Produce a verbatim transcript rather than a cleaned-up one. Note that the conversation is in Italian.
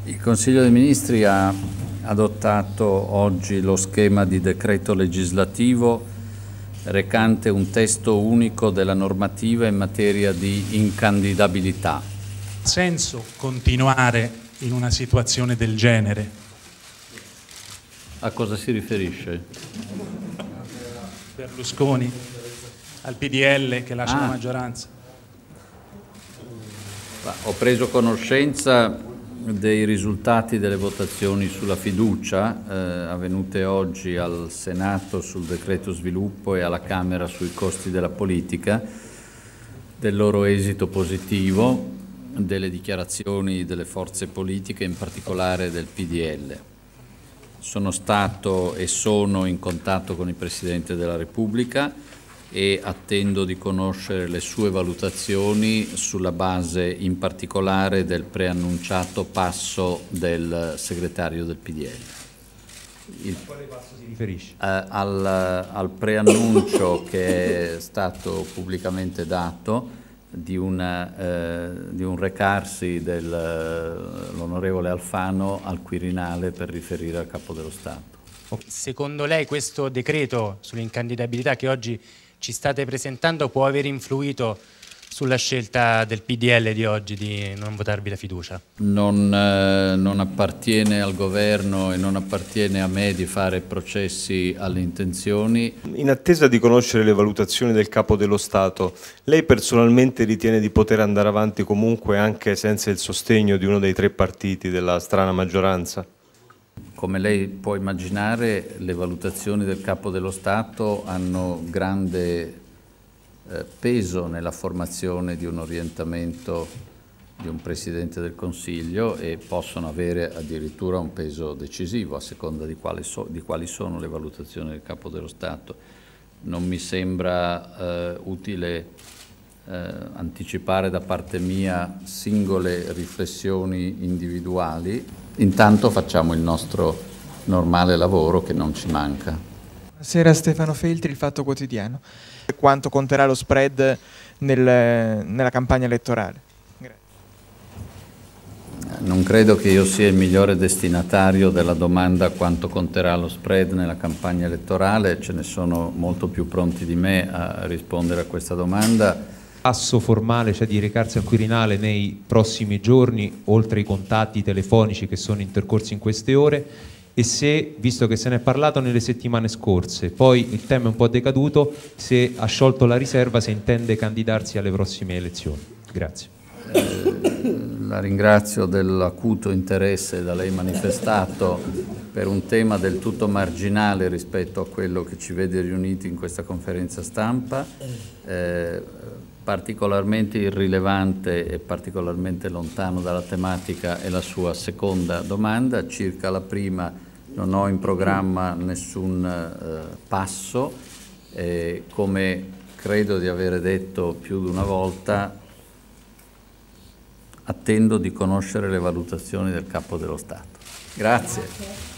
Il Consiglio dei Ministri ha adottato oggi lo schema di decreto legislativo recante un testo unico della normativa in materia di incandidabilità. Ha senso continuare in una situazione del genere? A cosa si riferisce? Berlusconi, al P D L che lascia ah. la maggioranza. Ho preso conoscenza dei risultati delle votazioni sulla fiducia eh, avvenute oggi al Senato sul decreto sviluppo e alla Camera sui costi della politica, del loro esito positivo, delle dichiarazioni delle forze politiche, in particolare del P D L. Sono stato e sono in contatto con il Presidente della Repubblica e attendo di conoscere le sue valutazioni sulla base in particolare del preannunciato passo del segretario del P D L. Il, a quale passo si riferisce? Eh, al, al preannuncio che è stato pubblicamente dato di, una, eh, di un recarsi dell'onorevole Alfano al Quirinale per riferire al Capo dello Stato. Secondo lei questo decreto sull'incandidabilità che oggi ci state presentando può aver influito sulla scelta del P D L di oggi di non votarvi la fiducia? Non, eh, non appartiene al governo e non appartiene a me di fare processi alle intenzioni. In attesa di conoscere le valutazioni del Capo dello Stato, lei personalmente ritiene di poter andare avanti comunque anche senza il sostegno di uno dei tre partiti della strana maggioranza? Come lei può immaginare, le valutazioni del Capo dello Stato hanno grande eh, peso nella formazione di un orientamento di un Presidente del Consiglio e possono avere addirittura un peso decisivo a seconda di, quali so, di quali sono le valutazioni del Capo dello Stato. Non mi sembra eh, utile eh, anticipare da parte mia singole riflessioni individuali. Intanto facciamo il nostro normale lavoro che non ci manca. Buonasera, Stefano Feltri, Il Fatto Quotidiano. Quanto conterà lo spread nel, nella campagna elettorale? Grazie. Non credo che io sia il migliore destinatario della domanda quanto conterà lo spread nella campagna elettorale, ce ne sono molto più pronti di me a rispondere a questa domanda. Passo formale, cioè di recarsi al Quirinale nei prossimi giorni, oltre ai contatti telefonici che sono intercorsi in queste ore, e se, visto che se ne è parlato nelle settimane scorse, poi il tema è un po' decaduto, se ha sciolto la riserva, se intende candidarsi alle prossime elezioni. Grazie. Eh, la ringrazio dell'acuto interesse da lei manifestato per un tema del tutto marginale rispetto a quello che ci vede riuniti in questa conferenza stampa. Eh, Particolarmente irrilevante e particolarmente lontano dalla tematica è la sua seconda domanda. Circa la prima non ho in programma nessun eh, passo, eh, come credo di avere detto più di una volta, attendo di conoscere le valutazioni del Capo dello Stato. Grazie.